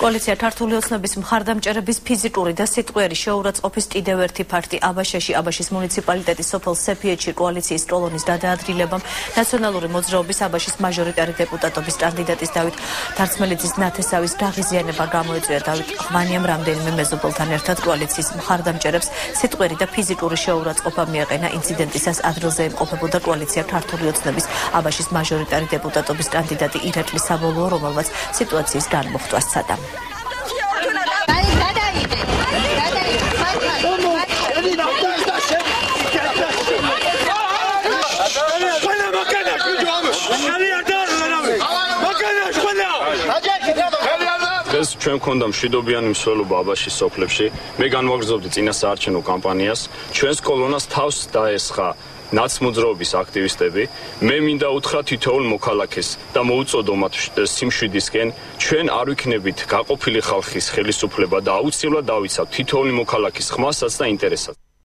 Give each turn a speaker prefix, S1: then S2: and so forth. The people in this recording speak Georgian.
S1: კოალიცია ქართული ოცნების მხარდამჭერების ფიზიკური და სიტყვიერი შეურაცხყოფის კიდევ ერთი ფაქტი აბაშაში აბაშის მუნიციპალიტეტის სოფელ სეფიეთში კოალიციის კოლონის გადაადგილებამ ნაციონალური მოძრაობის აბაშის მაჟორიტარი დეპუტატობის კანდიდატის დავით თარცმელიძის ნათესავის დაღიზიანება გამოიწვია. დავით ღვანიამ რამდენიმე მეზობელთან ერთად კოალიციის მხარდამჭერებს სიტყვიერი და ფიზიკური შეურაცხყოფა მიაყენა. ინციდენტისას ადგილზე იმყოფებოდა კოალიცია ქართული ოცნების აბაშის მაჟორიტარი დეპუტატობის კანდიდატი ირაკლი საბოლოო, რომელმაც სიტუაციის განმოხტვა სცადა.
S2: ეს ჩვენ გქონდა მშვიდობიანი მსვლელობა აბაშის სოფლებში. მე განვაგრძობდი წინა საარჩევნო კამპანიას. ჩვენს კოლონას თავს დაესხა ნაცმოძრაობის აქტივისტები. მე მინდა უთხრა თითოეულ მოქალაქეს და მოუწოდო მათ სიმშვიდისკენ. ჩვენ არ ვიქნებით გაყოფილი ხალხის ხელისუფლება და აუცილებლად დავიცავთ თითოეული მოქალაქის ხმასაც და ინტერესსაც.